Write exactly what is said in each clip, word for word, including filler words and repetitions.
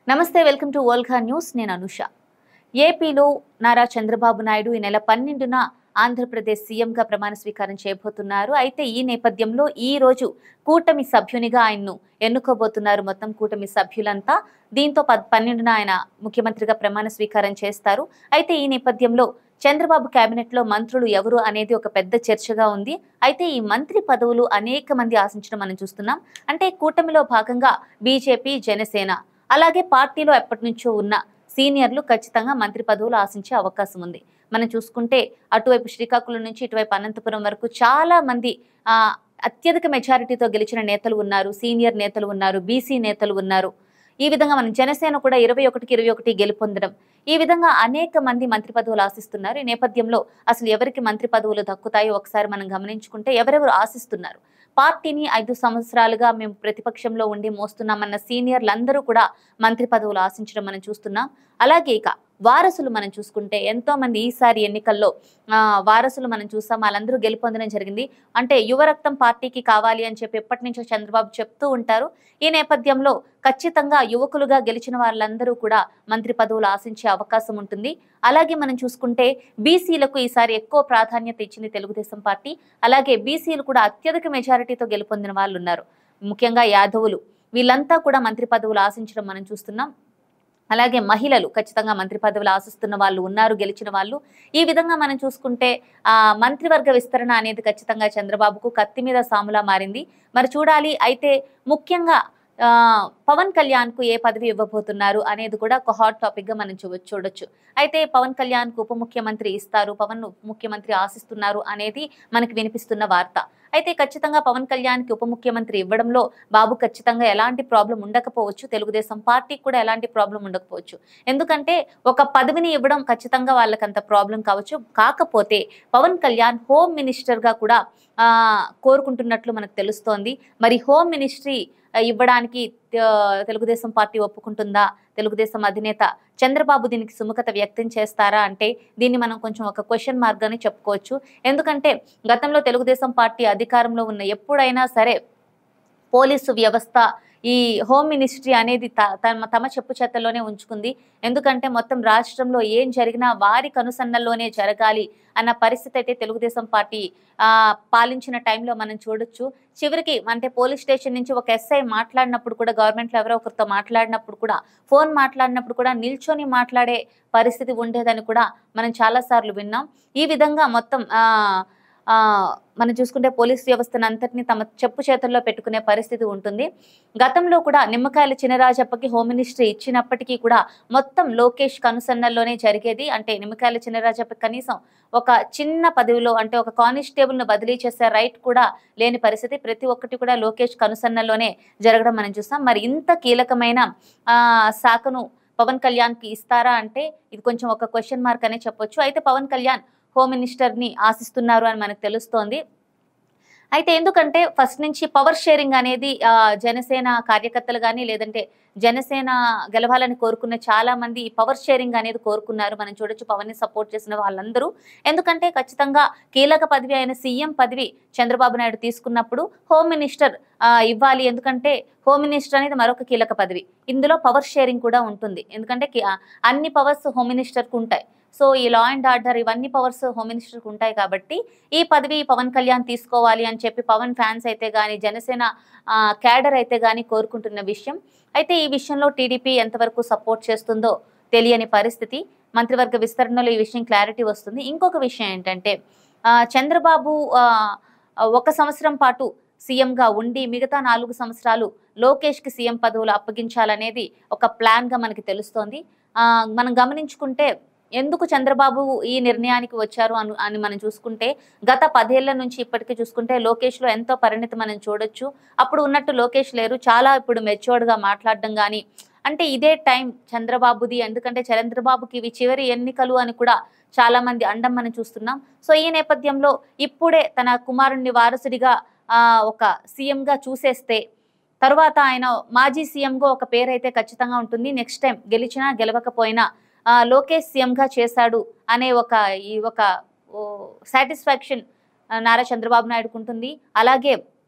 నమస్తే, welcome to Volga news. నేను అనుష. ఏపీలో నారా చంద్రబాబు నాయుడు ఈ నెల పన్నెండున ఆంధ్రప్రదేశ్ సీఎంగా ప్రమాణ స్వీకారం చేయబోతున్నారు. అయితే ఈ నేపథ్యంలో ఈ రోజు కూటమి సభ్యునిగా ఆయన్ను ఎన్నుకోబోతున్నారు మొత్తం కూటమి సభ్యులంతా. దీంతో పన్నెండున ఆయన ముఖ్యమంత్రిగా ప్రమాణ స్వీకారం చేస్తారు. అయితే ఈ నేపథ్యంలో చంద్రబాబు కేబినెట్ లో మంత్రులు ఎవరు అనేది ఒక పెద్ద చర్చగా ఉంది. అయితే ఈ మంత్రి పదవులు అనేక మంది ఆశించడం మనం చూస్తున్నాం. అంటే కూటమిలో భాగంగా బీజేపీ, జనసేన అలాగే పార్టీలో ఎప్పటి నుంచో ఉన్న సీనియర్లు ఖచ్చితంగా మంత్రి పదవులు ఆశించే అవకాశం ఉంది. మనం చూసుకుంటే అటువైపు శ్రీకాకుళం నుంచి ఇటువైపు అనంతపురం వరకు చాలా మంది ఆ అత్యధిక మెజారిటీతో గెలిచిన నేతలు ఉన్నారు, సీనియర్ నేతలు ఉన్నారు, బీసీ నేతలు ఉన్నారు. ఈ విధంగా మనం జనసేన కూడా ఇరవై ఒకటికి ఇరవై ఒకటి గెలుపొందడం, ఈ విధంగా అనేక మంది మంత్రి పదవులు ఆశిస్తున్నారు. ఈ నేపథ్యంలో అసలు ఎవరికి మంత్రి పదవులు దక్కుతాయో ఒకసారి మనం గమనించుకుంటే ఎవరెవరు ఆశిస్తున్నారు. పార్టీని ఐదు సంవత్సరాలుగా మేము ప్రతిపక్షంలో ఉండి మోస్తున్నామన్న సీనియర్లందరూ కూడా మంత్రి పదవులు ఆశించడం మనం చూస్తున్నాం. అలాగే ఇక వారసులు మనం చూసుకుంటే ఎంతో మంది ఈసారి ఎన్నికల్లో ఆ వారసులు మనం చూస్తాం, వాళ్ళందరూ గెలుపొందడం జరిగింది. అంటే యువరక్తం పార్టీకి కావాలి అని చెప్పి ఎప్పటి నుంచో చంద్రబాబు చెప్తూ ఉంటారు. ఈ నేపథ్యంలో ఖచ్చితంగా యువకులుగా గెలిచిన వాళ్ళందరూ కూడా మంత్రి పదవులు ఆశించే అవకాశం ఉంటుంది. అలాగే మనం చూసుకుంటే బీసీలకు ఈసారి ఎక్కువ ప్రాధాన్యత ఇచ్చింది తెలుగుదేశం పార్టీ. అలాగే బీసీలు కూడా అత్యధిక మెజారిటీతో గెలుపొందిన వాళ్ళు ఉన్నారు, ముఖ్యంగా యాదవులు. వీళ్ళంతా కూడా మంత్రి పదవులు ఆశించడం మనం చూస్తున్నాం. అలాగే మహిళలు ఖచ్చితంగా మంత్రి పదవులు ఆశిస్తున్న వాళ్ళు ఉన్నారు, గెలిచిన వాళ్ళు. ఈ విధంగా మనం చూసుకుంటే ఆ మంత్రివర్గ విస్తరణ అనేది ఖచ్చితంగా చంద్రబాబుకు కత్తి మీద సాములా మారింది. మరి చూడాలి. అయితే ముఖ్యంగా ఆ పవన్ కళ్యాణ్ కు ఏ పదవి ఇవ్వబోతున్నారు అనేది కూడా ఒక హాట్ టాపిక్ గా మనం చూ చూడొచ్చు. అయితే పవన్ కళ్యాణ్ కు ఉప ముఖ్యమంత్రి ఇస్తారు, పవన్ ముఖ్యమంత్రి ఆశిస్తున్నారు అనేది మనకి వినిపిస్తున్న వార్త. అయితే ఖచ్చితంగా పవన్ కళ్యాణ్ కి ఉప ముఖ్యమంత్రి ఇవ్వడంలో బాబు ఖచ్చితంగా ఎలాంటి ప్రాబ్లం ఉండకపోవచ్చు, తెలుగుదేశం పార్టీకి కూడా ఎలాంటి ప్రాబ్లం ఉండకపోవచ్చు. ఎందుకంటే ఒక పదవిని ఇవ్వడం ఖచ్చితంగా వాళ్ళకి అంత ప్రాబ్లం కావచ్చు. కాకపోతే పవన్ కళ్యాణ్ హోమ్ మినిస్టర్ గా కూడా ఆ కోరుకుంటున్నట్లు మనకు తెలుస్తోంది. మరి హోమ్ మినిస్ట్రీ ఇవ్వడానికి తెలుగుదేశం పార్టీ ఒప్పుకుంటుందా? తెలుగుదేశం అధినేత చంద్రబాబు దీనికి సుముఖత వ్యక్తం చేస్తారా అంటే దీన్ని మనం కొంచెం ఒక క్వశ్చన్ మార్క్ గానే చెప్పుకోవచ్చు. ఎందుకంటే గతంలో తెలుగుదేశం పార్టీ అధికారంలో ఉన్న ఎప్పుడైనా సరే పోలీసు వ్యవస్థ ఈ హోమ్ మినిస్ట్రీ అనేది తమ తమ చెప్పు చేతల్లోనే ఉంచుకుంది. ఎందుకంటే మొత్తం రాష్ట్రంలో ఏం జరిగినా వారి కనుసన్నల్లోనే జరగాలి అన్న పరిస్థితి అయితే తెలుగుదేశం పార్టీ ఆ పాలించిన టైంలో మనం చూడొచ్చు. చివరికి అంటే పోలీస్ స్టేషన్ నుంచి ఒక ఎస్ఐ మాట్లాడినప్పుడు కూడా, గవర్నమెంట్లో ఎవరో ఒకరితో మాట్లాడినప్పుడు కూడా, ఫోన్ మాట్లాడినప్పుడు కూడా నిల్చొని మాట్లాడే పరిస్థితి ఉండేదని కూడా మనం చాలాసార్లు విన్నాం. ఈ విధంగా మొత్తం ఆ ఆ మనం చూసుకుంటే పోలీస్ వ్యవస్థను అంతటినీ తమ చెప్పు చేతుల్లో పెట్టుకునే పరిస్థితి ఉంటుంది. గతంలో కూడా నిమ్మకాయల చినరాజప్పకి హోమ్ మినిస్ట్రీ ఇచ్చినప్పటికీ కూడా మొత్తం లోకేష్ కనుసన్నల్లోనే జరిగేది. అంటే నిమ్మకాయల చినరాజప్ప కనీసం ఒక చిన్న పదవిలో అంటే ఒక కానిస్టేబుల్ ను బదిలీ చేసే రైట్ కూడా లేని పరిస్థితి. ప్రతి ఒక్కటి కూడా లోకేష్ కనుసన్నల్లోనే జరగడం మనం చూస్తాం. మరి ఇంత కీలకమైన ఆ శాఖను పవన్ కళ్యాణ్ కి ఇస్తారా అంటే ఇది కొంచెం ఒక క్వశ్చన్ మార్క్ అనే చెప్పొచ్చు. అయితే పవన్ కళ్యాణ్ హోమ్ మినిస్టర్ ని ఆశిస్తున్నారు అని మనకు తెలుస్తోంది. అయితే ఎందుకంటే ఫస్ట్ నుంచి పవర్ షేరింగ్ అనేది ఆ జనసేన కార్యకర్తలు కానీ లేదంటే జనసేన గెలవాలని కోరుకున్న చాలా మంది ఈ పవర్ షేరింగ్ అనేది కోరుకున్నారు. మనం చూడొచ్చు పవన్ ని సపోర్ట్ చేసిన వాళ్ళందరూ. ఎందుకంటే ఖచ్చితంగా కీలక పదవి అయిన సీఎం పదవి చంద్రబాబు నాయుడు తీసుకున్నప్పుడు హోమ్ మినిస్టర్ ఆ ఇవ్వాలి. ఎందుకంటే హోమ్ మినిస్టర్ అనేది మరొక కీలక పదవి. ఇందులో పవర్ షేరింగ్ కూడా ఉంటుంది. ఎందుకంటే అన్ని పవర్స్ హోమ్ మినిస్టర్ కు ఉంటాయి. సో ఈ లా అండ్ ఆర్డర్ ఇవన్నీ పవర్స్ హోమ్ మినిస్టర్కి ఉంటాయి కాబట్టి ఈ పదవి పవన్ కళ్యాణ్ తీసుకోవాలి అని చెప్పి పవన్ ఫ్యాన్స్ అయితే కానీ జనసేన క్యాడర్ అయితే కానీ కోరుకుంటున్న విషయం. అయితే ఈ విషయంలో టీడీపీ ఎంతవరకు సపోర్ట్ చేస్తుందో తెలియని పరిస్థితి. మంత్రివర్గ విస్తరణలో ఈ విషయం క్లారిటీ వస్తుంది. ఇంకొక విషయం ఏంటంటే చంద్రబాబు ఒక సంవత్సరం పాటు సీఎంగా ఉండి మిగతా నాలుగు సంవత్సరాలు లోకేష్కి సీఎం పదవులు అప్పగించాలనేది ఒక ప్లాన్గా మనకి తెలుస్తోంది. మనం గమనించుకుంటే ఎందుకు చంద్రబాబు ఈ నిర్ణయానికి వచ్చారు అని అని మనం చూసుకుంటే గత పదేళ్ల నుంచి ఇప్పటికీ చూసుకుంటే లోకేష్ లో ఎంతో పరిణితి మనం చూడొచ్చు. అప్పుడు ఉన్నట్టు లోకేష్ లేరు, చాలా ఇప్పుడు మెచ్యూర్డ్ గా మాట్లాడడం కానీ అంటే ఇదే టైం చంద్రబాబుది. ఎందుకంటే చంద్రబాబుకి ఇవి చివరి ఎన్నికలు అని కూడా చాలా మంది అండం మనం చూస్తున్నాం. సో ఈ నేపథ్యంలో ఇప్పుడే తన కుమారుణ్ణి వారసుడిగా ఆ ఒక సీఎం గా చూసేస్తే తర్వాత ఆయన మాజీ సీఎంగా ఒక పేరు అయితే ఖచ్చితంగా ఉంటుంది. నెక్స్ట్ టైం గెలిచినా గెలవకపోయినా లోకేష్ సీఎంగా చేశాడు అనే ఒక ఈ ఒక సాటిస్ఫాక్షన్ నారా చంద్రబాబు నాయుడుకు ఉంటుంది. అలాగే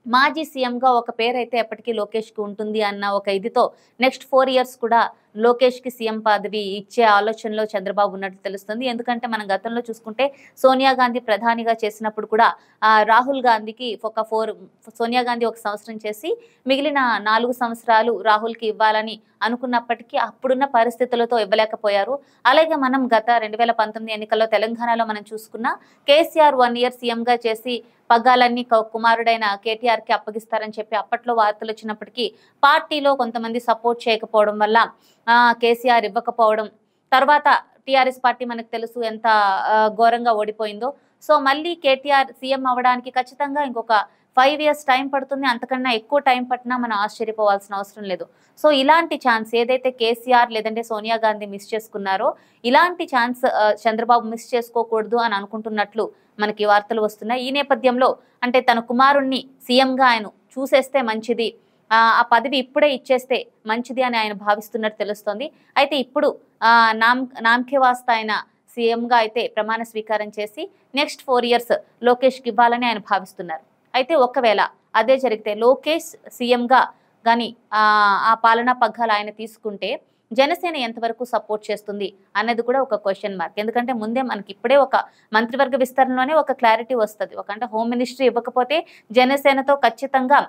మాజీ సీఎంగా ఒక పేరైతే ఎప్పటికీ లోకేష్కి ఉంటుంది అన్న ఒక ఇదితో నెక్స్ట్ ఫోర్ ఇయర్స్ కూడా లోకేష్కి సీఎం పదవి ఇచ్చే ఆలోచనలో చంద్రబాబు ఉన్నట్టు తెలుస్తుంది. ఎందుకంటే మనం గతంలో చూసుకుంటే సోనియా గాంధీ ప్రధానిగా చేసినప్పుడు కూడా రాహుల్ గాంధీకి ఒక ఫోర్ సోనియా గాంధీ ఒక సంవత్సరం చేసి మిగిలిన నాలుగు సంవత్సరాలు రాహుల్కి ఇవ్వాలని అనుకున్నప్పటికీ అప్పుడున్న పరిస్థితులతో ఇవ్వలేకపోయారు. అలాగే మనం గత రెండు వేల పంతొమ్మిది ఎన్నికల్లో తెలంగాణలో మనం చూసుకున్న కేసీఆర్ వన్ ఇయర్ సీఎంగా చేసి పగ్గాలన్నీ కుమారుడైన కేటీఆర్కి అప్పగిస్తారని చెప్పి అప్పట్లో వార్తలు వచ్చినప్పటికీ పార్టీలో కొంతమంది సపోర్ట్ చేయకపోవడం వల్ల కేసీఆర్ ఇవ్వకపోవడం, తర్వాత టీఆర్ఎస్ పార్టీ మనకు తెలుసు ఎంత ఘోరంగా ఓడిపోయిందో. సో మళ్ళీ కేటీఆర్ సీఎం అవ్వడానికి ఖచ్చితంగా ఇంకొక ఫైవ్ ఇయర్స్ టైం పడుతుంది. అంతకన్నా ఎక్కువ టైం పట్టినా మనం ఆశ్చర్యపోవాల్సిన అవసరం లేదు. సో ఇలాంటి ఛాన్స్ ఏదైతే కేసీఆర్ లేదంటే సోనియా గాంధీ మిస్ చేసుకున్నారో ఇలాంటి ఛాన్స్ చంద్రబాబు మిస్ చేసుకోకూడదు అని అనుకుంటున్నట్లు మనకి వార్తలు వస్తున్నాయి. ఈ నేపథ్యంలో అంటే తన కుమారుణ్ణి సీఎంగా ఆయన చూసేస్తే మంచిది, ఆ పదవి ఇప్పుడే ఇచ్చేస్తే మంచిది అని ఆయన భావిస్తున్నట్టు తెలుస్తోంది. అయితే ఇప్పుడు నామ్ నామకే వాస్తా ఆయన సీఎంగా అయితే ప్రమాణ స్వీకారం చేసి నెక్స్ట్ ఫోర్ ఇయర్స్ లోకేష్కి ఇవ్వాలని ఆయన భావిస్తున్నారు. అయితే ఒకవేళ అదే జరిగితే లోకేష్ సీఎంగా కానీ ఆ పాలనా పగ్గాలు ఆయన తీసుకుంటే జనసేన ఎంతవరకు సపోర్ట్ చేస్తుంది అన్నది కూడా ఒక క్వశ్చన్ మార్క్. ఎందుకంటే ముందే మనకి ఇప్పుడే ఒక మంత్రివర్గ విస్తరణలోనే ఒక క్లారిటీ వస్తుంది. ఒక అంటే హోమ్ మినిస్ట్రీ ఇవ్వకపోతే జనసేనతో ఖచ్చితంగా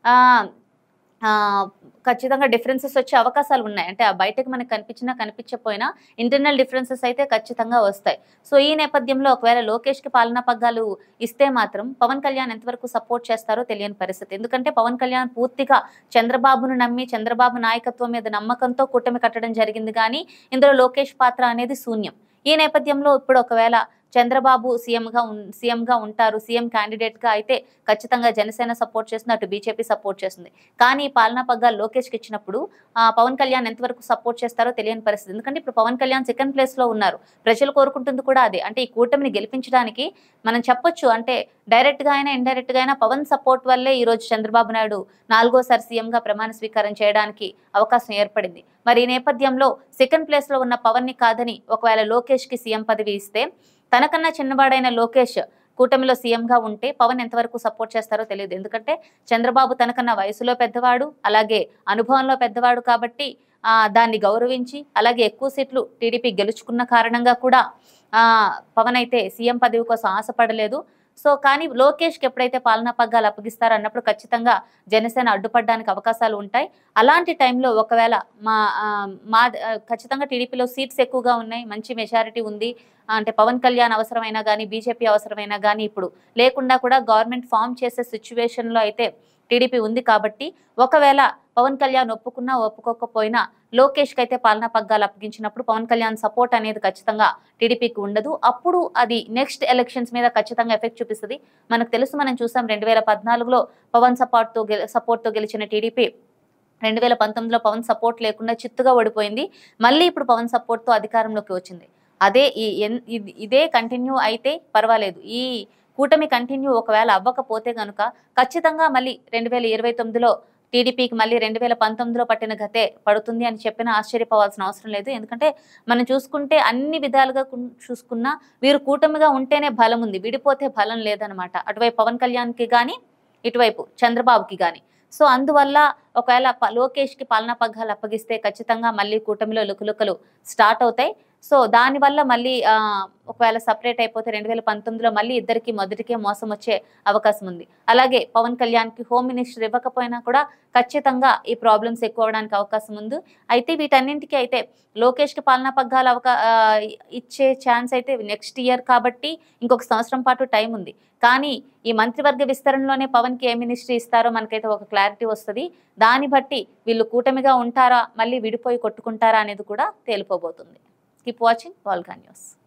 ఖచ్చితంగా డిఫరెన్సెస్ వచ్చే అవకాశాలు ఉన్నాయి. అంటే ఆ బయటకు మనకు కనిపించినా కనిపించకపోయినా ఇంటర్నల్ డిఫరెన్సెస్ అయితే ఖచ్చితంగా వస్తాయి. సో ఈ నేపథ్యంలో ఒకవేళ లోకేష్కి పాలనా పగ్గాలు ఇస్తే మాత్రం పవన్ కళ్యాణ్ ఎంతవరకు సపోర్ట్ చేస్తారో తెలియని పరిస్థితి. ఎందుకంటే పవన్ కళ్యాణ్ పూర్తిగా చంద్రబాబును నమ్మి చంద్రబాబు నాయకత్వం మీద నమ్మకంతో కూటమి కట్టడం జరిగింది, కానీ ఇందులో లోకేష్ పాత్ర అనేది శూన్యం. ఈ నేపథ్యంలో ఇప్పుడు ఒకవేళ చంద్రబాబు సీఎంగా సీఎంగా ఉంటారు, సీఎం క్యాండిడేట్గా అయితే ఖచ్చితంగా జనసేన సపోర్ట్ చేస్తుంది, అటు బీజేపీ సపోర్ట్ చేస్తుంది. కానీ పాలనా పగ్గాలు లోకేష్కి ఇచ్చినప్పుడు పవన్ కళ్యాణ్ ఎంతవరకు సపోర్ట్ చేస్తారో తెలియని పరిస్థితి. ఎందుకంటే ఇప్పుడు పవన్ కళ్యాణ్ సెకండ్ ప్లేస్లో ఉన్నారు, ప్రజలు కోరుకుంటుంది కూడా అదే. అంటే ఈ కూటమిని గెలిపించడానికి మనం చెప్పొచ్చు అంటే డైరెక్ట్గా అయినా ఇండైరెక్ట్గా అయినా పవన్ సపోర్ట్ వల్లే ఈరోజు చంద్రబాబు నాయుడు నాలుగోసారి సీఎంగా ప్రమాణ స్వీకారం చేయడానికి అవకాశం ఏర్పడింది. మరి ఈ నేపథ్యంలో సెకండ్ ప్లేస్లో ఉన్న పవన్ని కాదని ఒకవేళ లోకేష్కి సీఎం పదవి ఇస్తే తనకన్నా చిన్నవాడైన లోకేష్ కూటమిలో సీఎంగా ఉంటే పవన్ ఎంతవరకు సపోర్ట్ చేస్తారో తెలియదు. ఎందుకంటే చంద్రబాబు తనకన్నా వయసులో పెద్దవాడు, అలాగే అనుభవంలో పెద్దవాడు కాబట్టి ఆ దాన్ని గౌరవించి అలాగే ఎక్కువ సీట్లు టీడీపీ గెలుచుకున్న కారణంగా కూడా ఆ పవన్ అయితే సీఎం పదవి కోసం ఆశపడలేదు. సో కానీ లోకేష్కి ఎప్పుడైతే పాలనా పగ్గాలు అప్పగిస్తారో అన్నప్పుడు ఖచ్చితంగా జనసేన అడ్డుపడడానికి అవకాశాలు ఉంటాయి. అలాంటి టైంలో ఒకవేళ మా మా ఖచ్చితంగా టీడీపీలో సీట్స్ ఎక్కువగా ఉన్నాయి, మంచి మెజారిటీ ఉంది. అంటే పవన్ కళ్యాణ్ అవసరమైనా కానీ బీజేపీ అవసరమైనా కానీ ఇప్పుడు లేకుండా కూడా గవర్నమెంట్ ఫామ్ చేసే సిచ్యువేషన్లో అయితే టీడీపీ ఉంది. కాబట్టి ఒకవేళ పవన్ కళ్యాణ్ ఒప్పుకున్నా ఒప్పుకోకపోయినా లోకేష్కి అయితే పాలనా పగ్గాలు అప్పగించినప్పుడు పవన్ కళ్యాణ్ సపోర్ట్ అనేది ఖచ్చితంగా టీడీపీకి ఉండదు. అప్పుడు అది నెక్స్ట్ ఎలక్షన్స్ మీద ఖచ్చితంగా ఎఫెక్ట్ చూపిస్తుంది. మనకు తెలుసు, మనం చూసాం రెండు వేల పద్నాలుగులో పవన్ సపోర్ట్తో గె సపోర్ట్తో గెలిచిన టీడీపీ రెండు వేల పంతొమ్మిదిలో పవన్ సపోర్ట్ లేకుండా చిత్తుగా ఓడిపోయింది. మళ్ళీ ఇప్పుడు పవన్ సపోర్ట్తో అధికారంలోకి వచ్చింది. అదే ఈ ఇదే కంటిన్యూ అయితే పర్వాలేదు. ఈ కూటమి కంటిన్యూ ఒకవేళ అవ్వకపోతే కనుక ఖచ్చితంగా మళ్ళీ రెండు వేల ఇరవై తొమ్మిదిలో టీడీపీకి మళ్ళీ రెండు వేల పంతొమ్మిదిలో పట్టిన గతే పడుతుంది అని చెప్పినా ఆశ్చర్యపోవాల్సిన అవసరం లేదు. ఎందుకంటే మనం చూసుకుంటే అన్ని విధాలుగా చూసుకున్నా వీరు కూటమిగా ఉంటేనే బలం ఉంది, విడిపోతే బలం లేదనమాట. అటువైపు పవన్ కళ్యాణ్కి కానీ ఇటువైపు చంద్రబాబుకి కానీ. సో అందువల్ల ఒకవేళ లోకేష్కి పాలనా పగ్గాలు అప్పగిస్తే ఖచ్చితంగా మళ్ళీ కూటమిలో లుకలుకలు స్టార్ట్ అవుతాయి. సో దానివల్ల మళ్ళీ ఒకవేళ సపరేట్ అయిపోతే రెండు వేల పంతొమ్మిదిలో మళ్ళీ ఇద్దరికి మొదటికే మోసం వచ్చే అవకాశం ఉంది. అలాగే పవన్ కళ్యాణ్కి హోమ్ మినిస్టర్ ఇవ్వకపోయినా కూడా ఖచ్చితంగా ఈ ప్రాబ్లమ్స్ ఎక్కువ అవడానికి అవకాశం ఉంది. అయితే వీటన్నింటికి అయితే లోకేష్కి పాలనా పగ్గాలు అవకా ఇచ్చే ఛాన్స్ అయితే నెక్స్ట్ ఇయర్ కాబట్టి ఇంకొక సంవత్సరం పాటు టైం ఉంది. కానీ ఈ మంత్రివర్గ విస్తరణలోనే పవన్కి ఏ మినిస్ట్రీ ఇస్తారో మనకైతే ఒక క్లారిటీ వస్తుంది. దాన్ని బట్టి వీళ్ళు కూటమిగా ఉంటారా మళ్ళీ విడిపోయి కొట్టుకుంటారా అనేది కూడా తేలిపోబోతుంది. Keep watching Volga News.